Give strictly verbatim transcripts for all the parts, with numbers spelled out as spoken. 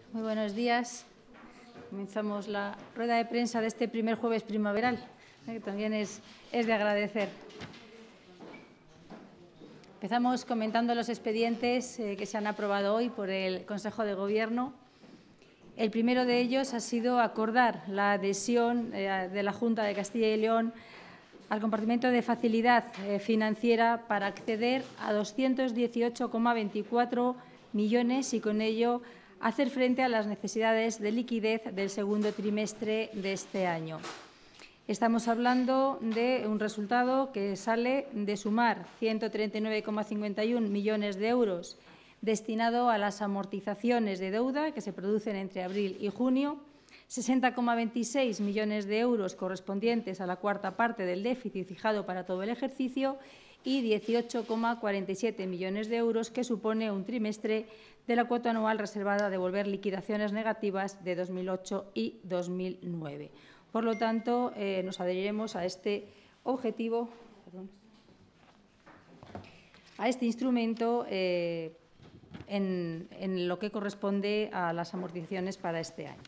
Muy buenos días. Comenzamos la rueda de prensa de este primer jueves primaveral, ¿eh? que también es, es de agradecer. Empezamos comentando los expedientes eh, que se han aprobado hoy por el Consejo de Gobierno. El primero de ellos ha sido acordar la adhesión eh, de la Junta de Castilla y León al compartimento de facilidad eh, financiera para acceder a doscientos dieciocho coma veinticuatro millones y con ello hacer frente a las necesidades de liquidez del segundo trimestre de este año. Estamos hablando de un resultado que sale de sumar ciento treinta y nueve coma cincuenta y uno millones de euros destinado a las amortizaciones de deuda que se producen entre abril y junio, sesenta coma veintiséis millones de euros correspondientes a la cuarta parte del déficit fijado para todo el ejercicio y dieciocho coma cuarenta y siete millones de euros que supone un trimestre de la cuota anual reservada a devolver liquidaciones negativas de dos mil ocho y dos mil nueve. Por lo tanto, eh, nos adheriremos a este objetivo, perdón, a este instrumento eh, en, en lo que corresponde a las amortizaciones para este año.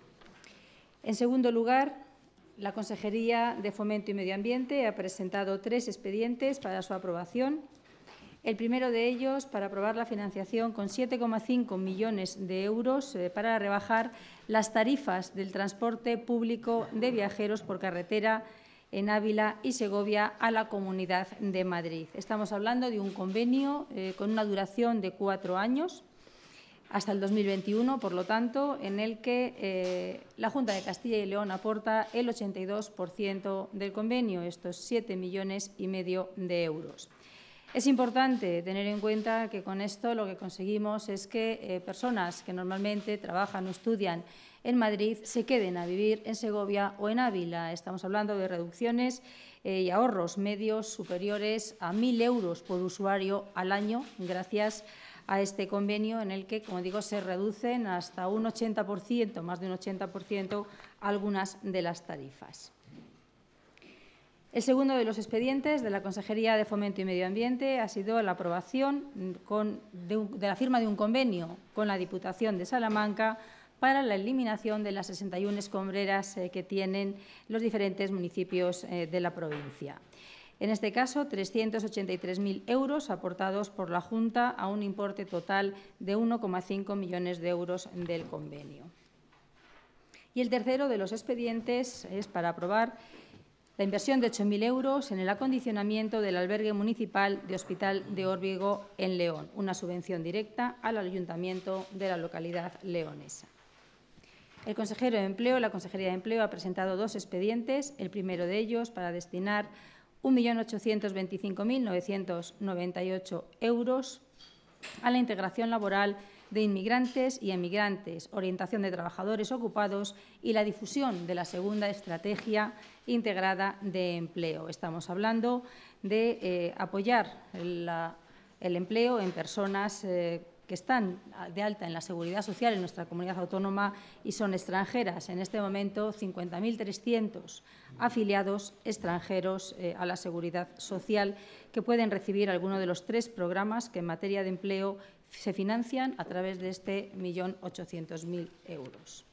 En segundo lugar, la Consejería de Fomento y Medio Ambiente ha presentado tres expedientes para su aprobación. El primero de ellos para aprobar la financiación con siete coma cinco millones de euros eh, para rebajar las tarifas del transporte público de viajeros por carretera en Ávila y Segovia a la Comunidad de Madrid. Estamos hablando de un convenio eh, con una duración de cuatro años, hasta el dos mil veintiuno, por lo tanto, en el que eh, la Junta de Castilla y León aporta el ochenta y dos por ciento del convenio, estos siete millones y medio de euros. Es importante tener en cuenta que con esto lo que conseguimos es que eh, personas que normalmente trabajan o estudian en Madrid se queden a vivir en Segovia o en Ávila. Estamos hablando de reducciones eh, y ahorros medios superiores a mil euros por usuario al año, gracias a este convenio en el que, como digo, se reducen hasta un ochenta por ciento, más de un ochenta por ciento, algunas de las tarifas. El segundo de los expedientes de la Consejería de Fomento y Medio Ambiente ha sido la aprobación con, de, un, de la firma de un convenio con la Diputación de Salamanca para la eliminación de las sesenta y una escombreras eh, que tienen los diferentes municipios eh, de la provincia. En este caso, trescientos ochenta y tres mil euros aportados por la Junta a un importe total de uno coma cinco millones de euros del convenio. Y el tercero de los expedientes es para aprobar la inversión de ocho mil euros en el acondicionamiento del albergue municipal de Hospital de Órbigo en León, una subvención directa al ayuntamiento de la localidad leonesa. El consejero de Empleo, la Consejería de Empleo, ha presentado dos expedientes. El primero de ellos para destinar un millón ochocientos veinticinco mil novecientos noventa y ocho euros a la integración laboral de inmigrantes y emigrantes, orientación de trabajadores ocupados y la difusión de la segunda estrategia integrada de empleo. Estamos hablando de eh, apoyar la, el empleo en personas eh, que están de alta en la Seguridad Social en nuestra comunidad autónoma y son extranjeras. En este momento, cincuenta mil trescientos afiliados extranjeros eh, a la Seguridad Social que pueden recibir alguno de los tres programas que en materia de empleo se financian a través de este millón ochocientos mil euros.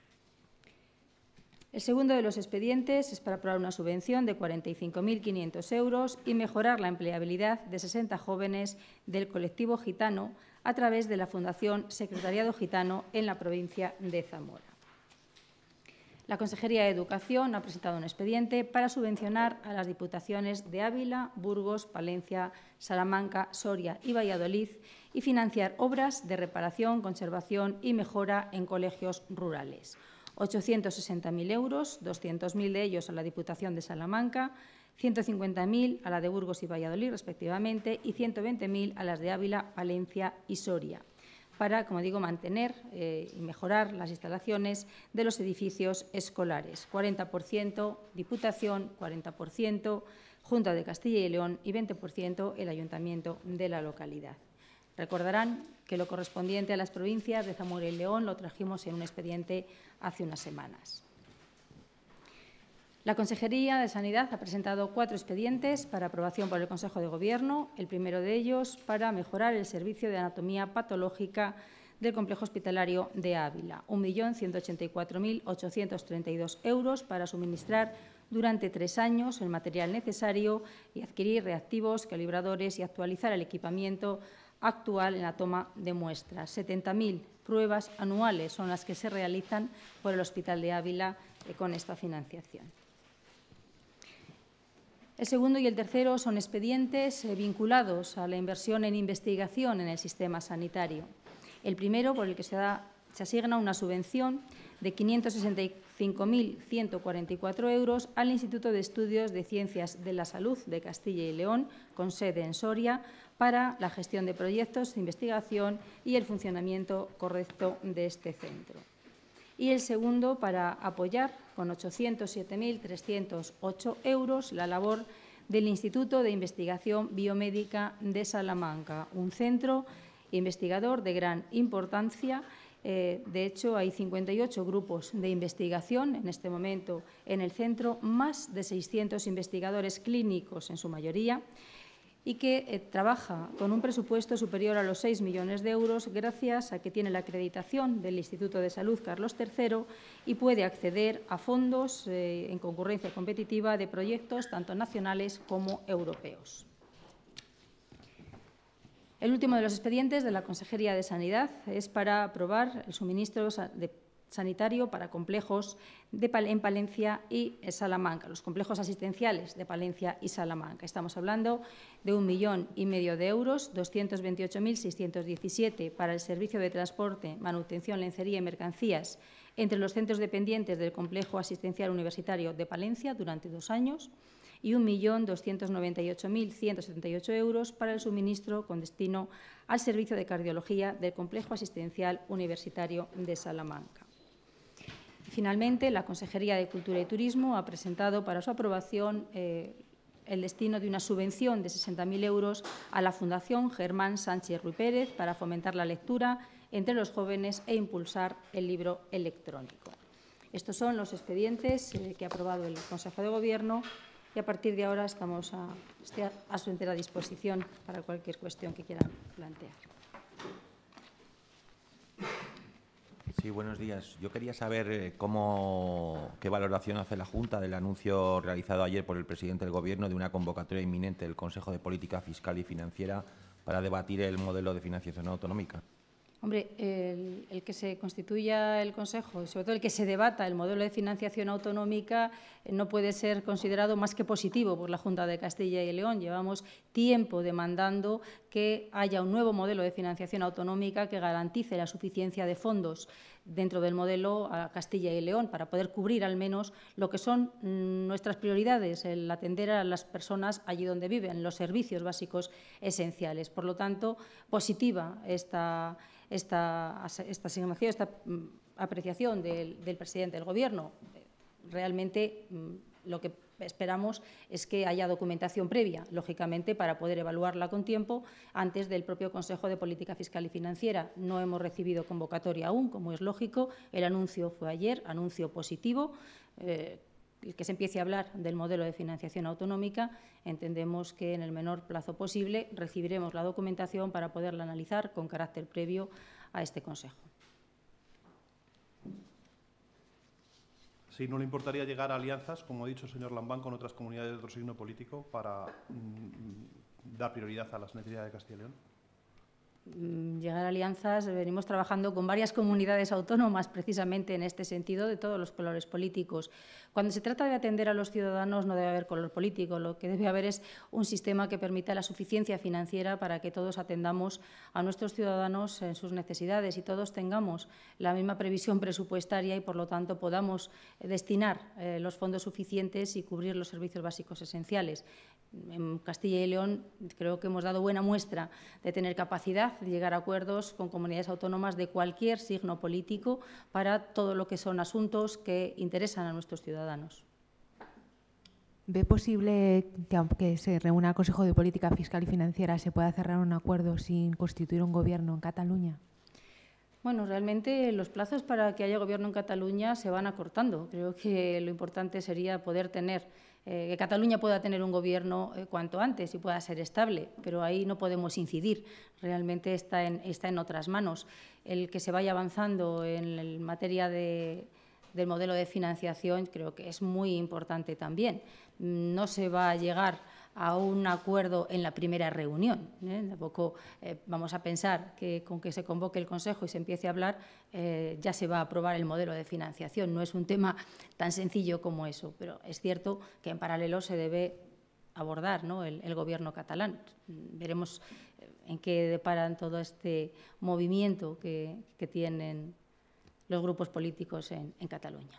El segundo de los expedientes es para aprobar una subvención de cuarenta y cinco mil quinientos euros y mejorar la empleabilidad de sesenta jóvenes del colectivo gitano a través de la Fundación Secretariado Gitano en la provincia de Zamora. La Consejería de Educación ha presentado un expediente para subvencionar a las diputaciones de Ávila, Burgos, Palencia, Salamanca, Soria y Valladolid y financiar obras de reparación, conservación y mejora en colegios rurales. ochocientos sesenta mil euros, doscientos mil de ellos a la Diputación de Salamanca, ciento cincuenta mil a la de Burgos y Valladolid, respectivamente, y ciento veinte mil a las de Ávila, Palencia y Soria, para, como digo, mantener eh, y mejorar las instalaciones de los edificios escolares. cuarenta por ciento Diputación, cuarenta por ciento Junta de Castilla y León y veinte por ciento el Ayuntamiento de la localidad. Recordarán que lo correspondiente a las provincias de Zamora y León lo trajimos en un expediente hace unas semanas. La Consejería de Sanidad ha presentado cuatro expedientes para aprobación por el Consejo de Gobierno. El primero de ellos para mejorar el servicio de anatomía patológica del Complejo Hospitalario de Ávila, un millón ciento ochenta y cuatro mil ochocientos treinta y dos euros para suministrar durante tres años el material necesario y adquirir reactivos, calibradores y actualizar el equipamiento actual en la toma de muestras. setenta mil pruebas anuales son las que se realizan por el Hospital de Ávila eh, con esta financiación. El segundo y el tercero son expedientes eh, vinculados a la inversión en investigación en el sistema sanitario. El primero, por el que se, da, se asigna una subvención de quinientos sesenta y cinco mil ciento cuarenta y cuatro euros al Instituto de Estudios de Ciencias de la Salud de Castilla y León, con sede en Soria, para la gestión de proyectos de investigación y el funcionamiento correcto de este centro. Y el segundo, para apoyar con ochocientos siete mil trescientos ocho euros la labor del Instituto de Investigación Biomédica de Salamanca, un centro investigador de gran importancia. Eh, de hecho, hay cincuenta y ocho grupos de investigación en este momento en el centro, más de seiscientos investigadores clínicos en su mayoría, y que eh, trabaja con un presupuesto superior a los seis millones de euros gracias a que tiene la acreditación del Instituto de Salud Carlos tercero y puede acceder a fondos eh, en concurrencia competitiva de proyectos tanto nacionales como europeos. El último de los expedientes de la Consejería de Sanidad es para aprobar el suministro de sanitario para complejos de, en Palencia y Salamanca, los complejos asistenciales de Palencia y Salamanca. Estamos hablando de un millón y medio de euros, doscientos veintiocho mil seiscientos diecisiete para el servicio de transporte, manutención, lencería y mercancías entre los centros dependientes del complejo asistencial universitario de Palencia durante dos años y un millón doscientos noventa y ocho mil ciento setenta y ocho euros para el suministro con destino al servicio de cardiología del complejo asistencial universitario de Salamanca. Finalmente, la Consejería de Cultura y Turismo ha presentado para su aprobación eh, el destino de una subvención de sesenta mil euros a la Fundación Germán Sánchez Ruy Pérez para fomentar la lectura entre los jóvenes e impulsar el libro electrónico. Estos son los expedientes eh, que ha aprobado el Consejo de Gobierno y a partir de ahora estamos a, a su entera disposición para cualquier cuestión que quieran plantear. Sí, buenos días. Yo quería saber cómo, qué valoración hace la Junta del anuncio realizado ayer por el presidente del Gobierno de una convocatoria inminente del Consejo de Política Fiscal y Financiera para debatir el modelo de financiación autonómica. Hombre, el, el que se constituya el Consejo y sobre todo el que se debata el modelo de financiación autonómica eh, no puede ser considerado más que positivo por la Junta de Castilla y León. Llevamos tiempo demandando que haya un nuevo modelo de financiación autonómica que garantice la suficiencia de fondos dentro del modelo a Castilla y León para poder cubrir al menos lo que son mmm, nuestras prioridades, el atender a las personas allí donde viven, los servicios básicos esenciales. Por lo tanto, positiva esta Esta, esta asignación, esta apreciación del, del presidente del Gobierno. Realmente lo que esperamos es que haya documentación previa, lógicamente, para poder evaluarla con tiempo antes del propio Consejo de Política Fiscal y Financiera. No hemos recibido convocatoria aún, como es lógico. El anuncio fue ayer, anuncio positivo. Eh, el que se empiece a hablar del modelo de financiación autonómica, entendemos que en el menor plazo posible recibiremos la documentación para poderla analizar con carácter previo a este Consejo. Sí, ¿no le importaría llegar a alianzas, como ha dicho el señor Lambán, con otras comunidades de otro signo político para mm, dar prioridad a las necesidades de Castilla y León? Llegar a alianzas, venimos trabajando con varias comunidades autónomas precisamente en este sentido, de todos los colores políticos. Cuando se trata de atender a los ciudadanos no debe haber color político, lo que debe haber es un sistema que permita la suficiencia financiera para que todos atendamos a nuestros ciudadanos en sus necesidades y todos tengamos la misma previsión presupuestaria y, por lo tanto, podamos destinar eh, los fondos suficientes y cubrir los servicios básicos esenciales. En Castilla y León creo que hemos dado buena muestra de tener capacidad de llegar a acuerdos con comunidades autónomas de cualquier signo político para todo lo que son asuntos que interesan a nuestros ciudadanos. ¿Ve posible que, aunque se reúna el Consejo de Política Fiscal y Financiera, se pueda cerrar un acuerdo sin constituir un gobierno en Cataluña? Bueno, realmente los plazos para que haya gobierno en Cataluña se van acortando. Creo que lo importante sería poder tener eh, que Cataluña pueda tener un gobierno eh, cuanto antes y pueda ser estable, pero ahí no podemos incidir. Realmente está en, está en otras manos. El que se vaya avanzando en, en materia de, del modelo de financiación creo que es muy importante también. No se va a llegar a un acuerdo en la primera reunión. ¿eh? Tampoco eh, vamos a pensar que con que se convoque el Consejo y se empiece a hablar eh, ya se va a aprobar el modelo de financiación. No es un tema tan sencillo como eso, pero es cierto que en paralelo se debe abordar, ¿no?, el, el Gobierno catalán. Veremos en qué deparan todo este movimiento que, que tienen los grupos políticos en, en Cataluña.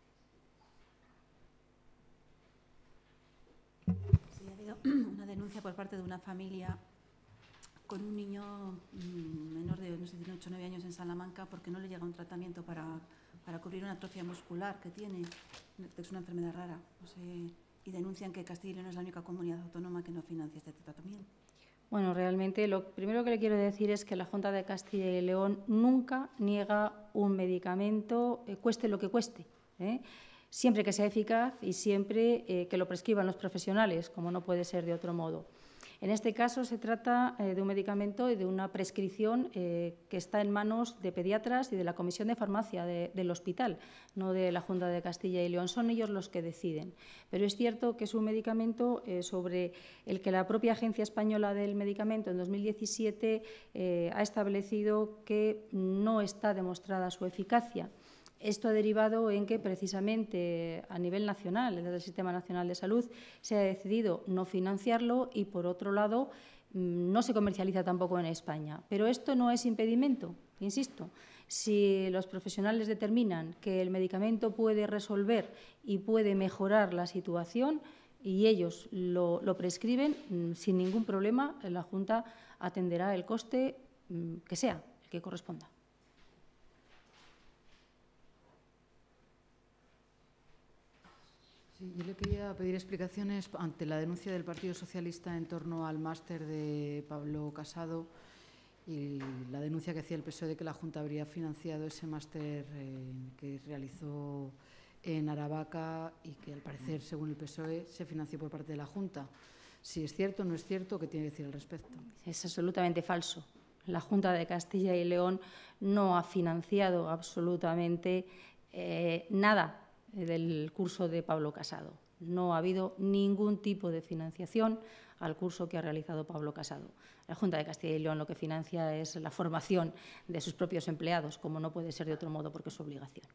Una denuncia por parte de una familia con un niño menor de no sé, ocho o nueve años en Salamanca porque no le llega un tratamiento para, para cubrir una atrofia muscular que tiene, es una enfermedad rara. No sé, y denuncian que Castilla y León es la única comunidad autónoma que no financia este tratamiento. Bueno, realmente lo primero que le quiero decir es que la Junta de Castilla y León nunca niega un medicamento, eh, cueste lo que cueste, ¿eh? Siempre que sea eficaz y siempre eh, que lo prescriban los profesionales, como no puede ser de otro modo. En este caso se trata eh, de un medicamento y de una prescripción eh, que está en manos de pediatras y de la Comisión de Farmacia de, del hospital, no de la Junta de Castilla y León. Son ellos los que deciden. Pero es cierto que es un medicamento eh, sobre el que la propia Agencia Española del Medicamento en dos mil diecisiete eh, ha establecido que no está demostrada su eficacia. Esto ha derivado en que, precisamente, a nivel nacional, desde el Sistema Nacional de Salud, se ha decidido no financiarlo y, por otro lado, no se comercializa tampoco en España. Pero esto no es impedimento, insisto. Si los profesionales determinan que el medicamento puede resolver y puede mejorar la situación y ellos lo, lo prescriben, sin ningún problema, la Junta atenderá el coste que sea, el que corresponda. Sí, yo le quería pedir explicaciones ante la denuncia del Partido Socialista en torno al máster de Pablo Casado y la denuncia que hacía el P S O E de que la Junta habría financiado ese máster eh, que realizó en Aravaca y que, al parecer, según el P S O E, se financió por parte de la Junta. Si es cierto o no es cierto, ¿qué tiene que decir al respecto? Es absolutamente falso. La Junta de Castilla y León no ha financiado absolutamente eh, nada del curso de Pablo Casado. No ha habido ningún tipo de financiación al curso que ha realizado Pablo Casado. La Junta de Castilla y León lo que financia es la formación de sus propios empleados, como no puede ser de otro modo porque es su obligación.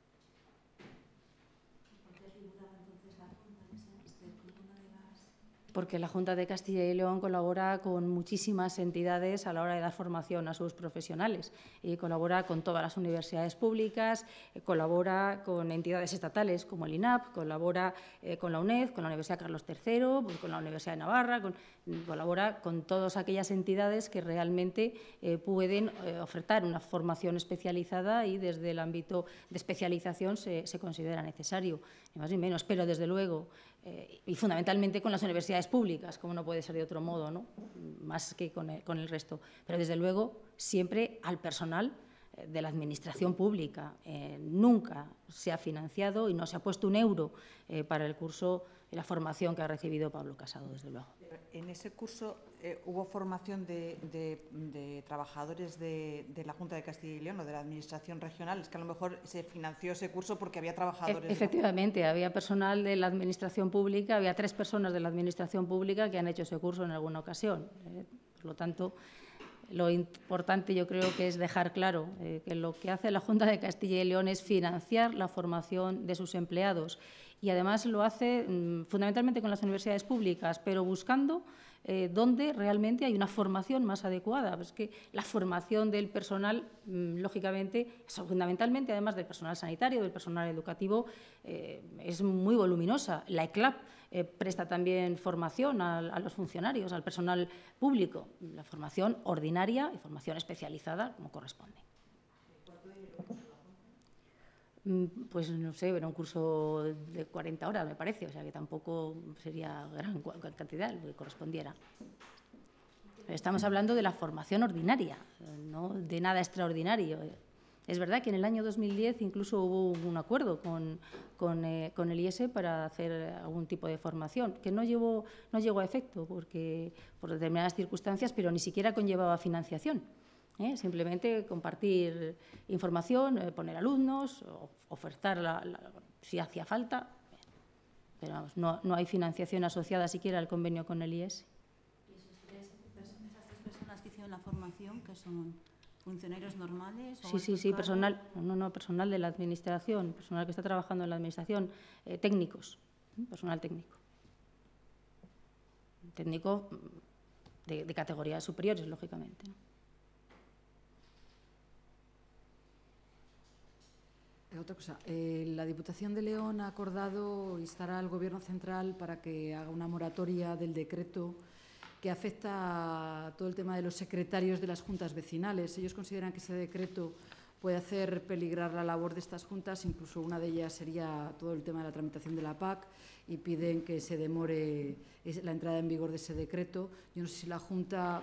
Porque la Junta de Castilla y León colabora con muchísimas entidades a la hora de dar formación a sus profesionales y colabora con todas las universidades públicas, eh, colabora con entidades estatales como el I N A P, colabora eh, con la UNED, con la Universidad Carlos tercero, pues, con la Universidad de Navarra, con, colabora con todas aquellas entidades que realmente eh, pueden eh, ofertar una formación especializada y desde el ámbito de especialización se, se considera necesario, ni más ni menos, pero desde luego Eh, y fundamentalmente con las universidades públicas, como no puede ser de otro modo, ¿no?, más que con el, con el resto. Pero, desde luego, siempre al personal eh, de la Administración pública. Eh, nunca se ha financiado y no se ha puesto un euro eh, para el curso y la formación que ha recibido Pablo Casado, desde luego. En ese curso eh, hubo formación de, de, de trabajadores de, de la Junta de Castilla y León o de la Administración regional. Es que a lo mejor se financió ese curso porque había trabajadores. E efectivamente, de la... había personal de la Administración pública, había tres personas de la Administración pública que han hecho ese curso en alguna ocasión. Eh, por lo tanto, lo importante yo creo que es dejar claro eh, que lo que hace la Junta de Castilla y León es financiar la formación de sus empleados. Y además lo hace mmm, fundamentalmente con las universidades públicas, pero buscando eh, dónde realmente hay una formación más adecuada. Pues que la formación del personal, mmm, lógicamente, es fundamentalmente, además del personal sanitario, del personal educativo, eh, es muy voluminosa. La E C L A P eh, presta también formación a, a los funcionarios, al personal público, la formación ordinaria y formación especializada, como corresponde. Pues no sé, era un curso de cuarenta horas, me parece, o sea que tampoco sería gran cantidad lo que correspondiera. Estamos hablando de la formación ordinaria, no de nada extraordinario. Es verdad que en el año dos mil diez incluso hubo un acuerdo con, con, eh, con el I E S para hacer algún tipo de formación, que no, llevó, no llegó a efecto porque, por determinadas circunstancias, pero ni siquiera conllevaba financiación. ¿eh? Simplemente compartir información, eh, poner alumnos, ofertar la, la, si hacía falta, pero vamos, no, no hay financiación asociada siquiera al convenio con el I E S. ¿Y esas tres, esas tres personas que hicieron la formación, que son funcionarios normales? Sí, sí, sí, personal, no, no, personal de la administración, personal que está trabajando en la administración, eh, técnicos, ¿eh? personal técnico. Técnico de, de categorías superiores, lógicamente, ¿no? Otra cosa, eh, la Diputación de León ha acordado instar al Gobierno central para que haga una moratoria del decreto que afecta a todo el tema de los secretarios de las juntas vecinales. Ellos consideran que ese decreto puede hacer peligrar la labor de estas juntas, incluso una de ellas sería todo el tema de la tramitación de la P A C, y piden que se demore la entrada en vigor de ese decreto. Yo no sé si la Junta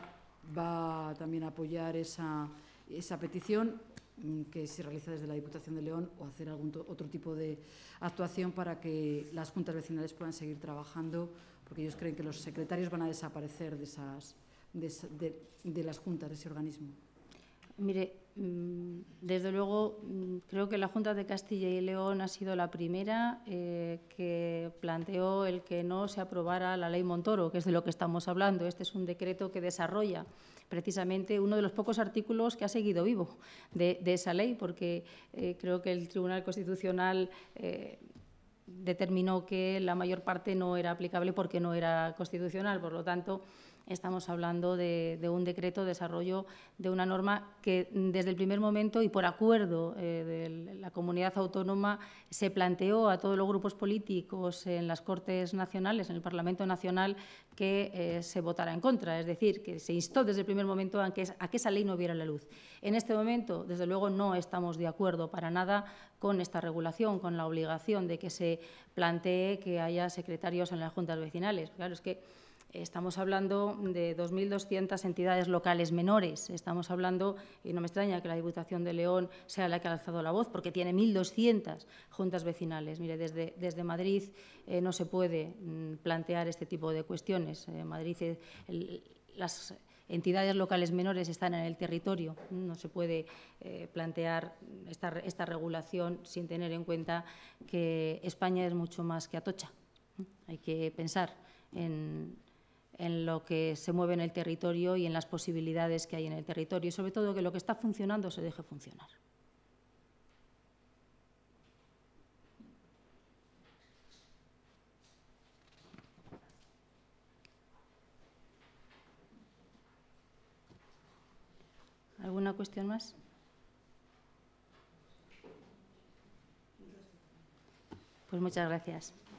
va también a apoyar esa, esa petición, que se realiza desde la Diputación de León, o hacer algún otro tipo de actuación para que las juntas vecinales puedan seguir trabajando, porque ellos creen que los secretarios van a desaparecer de, esas, de, de, de las juntas, de ese organismo. Mire, desde luego creo que la Junta de Castilla y León ha sido la primera eh, que planteó el que no se aprobara la Ley Montoro, que es de lo que estamos hablando. Este es un decreto que desarrolla precisamente uno de los pocos artículos que ha seguido vivo de, de esa ley, porque eh, creo que el Tribunal Constitucional eh, determinó que la mayor parte no era aplicable porque no era constitucional. Por lo tanto, estamos hablando de, de un decreto de desarrollo de una norma que desde el primer momento y por acuerdo eh, de la comunidad autónoma se planteó a todos los grupos políticos en las Cortes Nacionales, en el Parlamento Nacional, que eh, se votara en contra. Es decir, que se instó desde el primer momento a que, a que esa ley no viera la luz. En este momento, desde luego, no estamos de acuerdo para nada con esta regulación, con la obligación de que se plantee que haya secretarios en las juntas vecinales. Claro, es que estamos hablando de dos mil doscientas entidades locales menores. Estamos hablando, y no me extraña que la Diputación de León sea la que ha alzado la voz, porque tiene mil doscientas juntas vecinales. Mire, desde, desde Madrid eh, no se puede mm, plantear este tipo de cuestiones. Eh, Madrid, eh, el, las entidades locales menores están en el territorio. No se puede eh, plantear esta, esta regulación sin tener en cuenta que España es mucho más que Atocha. Hay que pensar en en lo que se mueve en el territorio y en las posibilidades que hay en el territorio, y sobre todo que lo que está funcionando se deje funcionar. ¿Alguna cuestión más? Pues muchas gracias.